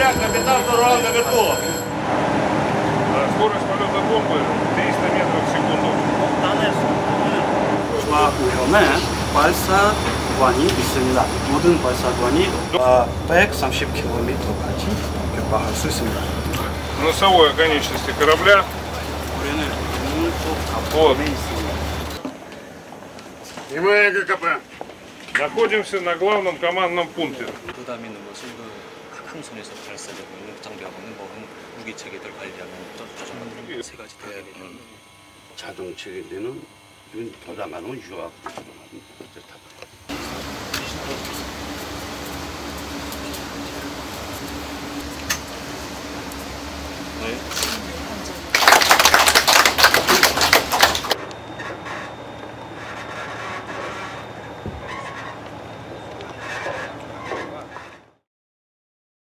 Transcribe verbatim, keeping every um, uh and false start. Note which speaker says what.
Speaker 1: корабля капитан Туруанга Готова.
Speaker 2: Скорость полета бомбы триста метров в секунду.
Speaker 3: 우현에 발사관이 있습니다. 모든 발사관이 백삼십 킬로미터까지 격파할 수 있습니다.
Speaker 2: Носовой оконечности корабля.
Speaker 3: 우리는 오른쪽
Speaker 2: Вот.
Speaker 3: 앞에 있습니다.
Speaker 1: Внимание, ГКП.
Speaker 2: Находимся на главном командном пункте.
Speaker 4: 부담 있는 것은 그 항선에서 발사되고 있는 장비하고 있는 모든 무기 체계들 관리하는 조종관 세 가지 다 되는
Speaker 3: 자동 체계되는 도담하는 유학